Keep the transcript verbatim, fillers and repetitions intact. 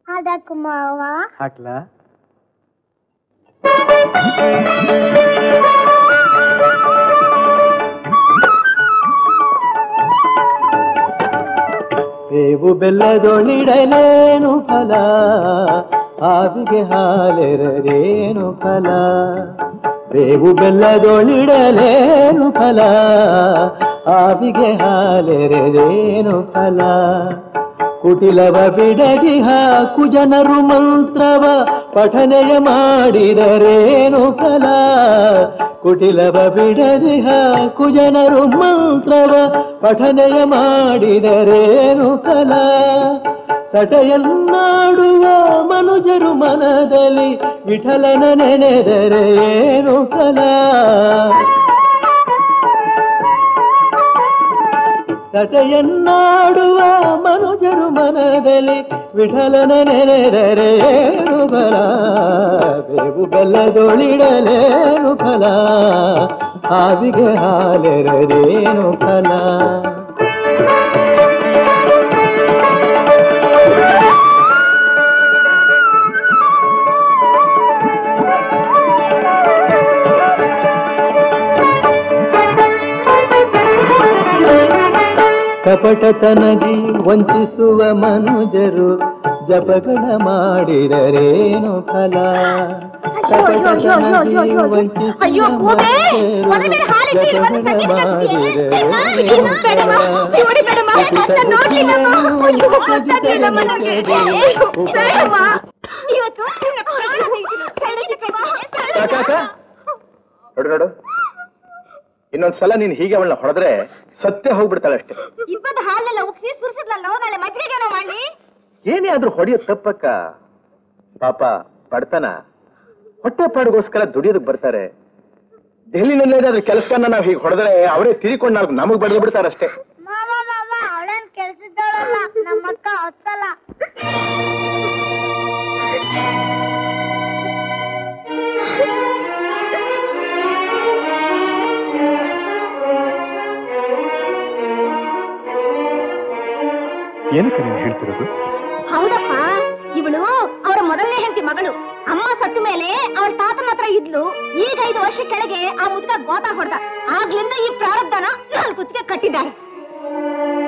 ಹಾಡಾಕು ಮಾವ. ಹಾಕ್ಲಾ? ಬೇವು ಬೆಲ್ಲದೊಳಿಡಲೇನು ಫಲ, ಆವಿಗೆ ಹಾಲೆರದೇನು ಫಲ. ಬೇವು ಬೆಲ್ಲದೊಳಿಡಲೇನು ಫಲ, ಆವಿಗೆ ಹಾಲೆರದೇನು ಫಲ. ಕುಟಿಲವ ಬಿಡದಿಹ ಕುಜನರು ಮಂತ್ರವ ಪಠನೆಯ ಮಾಡಿದರೇನು ಫಲ. ಕುಟಿಲವ ಬಿಡದಿಹ ಕುಜನರು ಮಂತ್ರವ ಪಠನೆಯ ಮಾಡಿದರೇನು ಫಲ. ತಟೆಯನ್ನಾಡುವ ಮನುಜರು ಮನದಲ್ಲಿ ವಿಠಲನ ನೆನೆದರೇನು ಫಲ. ತಟೆಯನ್ನಾಡುವ ಮನುಜರು ಮನದಲ್ಲಿ ವಿಠಲನ ನೆನೆದರೇನು ಫಲ. ಬೇವು ಬೆಲ್ಲದೊಳಿಡಲೇನು ಫಲ, ಆವಿಗೆ ಹಾಲೆರದೇನು ಫಲ. ಕಪಟತನದಿ ವಂಚಿಸುವ ಮನುಜರು ಜಪಗಳ ಮಾಡಿದರೇನು ಫಲ. ಕಪಟತನದಿ ವಂಚಿಸುವ ಮನುಜರು ಜಪಗಳ ಮಾಡಿದರೇನು ನೋಡು ನೋಡು, ಇನ್ನೊಂದ್ಸಲ ನೀನ್ ಹೀಗೆ ಅವಳನ್ನ ಹೊಡೆದ್ರೆ ಸತ್ಯ ಹೋಗ್ಬಿಡ್ತಾಳೆ ಅಷ್ಟೇ. ಇಬ್ಬದ ಹಾಲೆಲ್ಲ ಉಕ್ಸಿ ಸುರಿಸಿದ್ಲಲ್ಲ, ನಾಳೆ ಮಜ್ಜಿಗೆಗೇನೋ ಮಾಡ್ಲಿ. ಏನೇ ಆದ್ರೂ ಹೊಡೆಯೋದು ತಪ್ಪಕ್ಕ. ಪಾಪ ಬಡತನ, ಹೊಟ್ಟೆ ಪಾಡಿಗೋಸ್ಕರ ದುಡಿಯೋದಕ್ಕೆ ಬರ್ತಾರೆ. ದೆಹಲಿನಲ್ಲೇನಾದ್ರೂ ಕೆಲಸನ ನಾವ್ ಹೀಗೆ ಹೊಡೆದ್ರೆ ಅವರೇ ತಿರಿಕೊಂಡು ನಾವು ನಮಗ್ ಬಡ್ದು ಬಿಡ್ತಾರಷ್ಟೇ. ಮಾಮ ಮಾಮ ಅವಳೇನ್ ಕೆಲ್ಸದವಳಲ್ಲ, ನಮ್ಮಕ್ಕ ಹೊತ್ತಲ್ಲ. ಏನಕ್ಕೆ ನೀವು ಹೇಳ್ತಿರೋದು? ಹೌದಪ್ಪ, ಇವಳು ಅವರ ಮೊದಲನೇ ಹೆಂಡತಿ ಮಗಳು. ಅಮ್ಮ ಸತ್ತ ಮೇಲೆ ಅವಳ ತಾತನ ಹತ್ರ ಇದ್ಲು. ಈಗ ಐದು ವರ್ಷ ಕೆಳಗೆ ಆ ಮುದುಕ ಗೋತಾ ಹೊಡೆದ. ಆಗ್ಲಿಂದ ಈ ಪ್ರಾರಬ್ಧನ ನಾಲ್ಕು ಕುತ್ತಿಗೆ ಕಟ್ಟಿದ್ದಾಳೆ.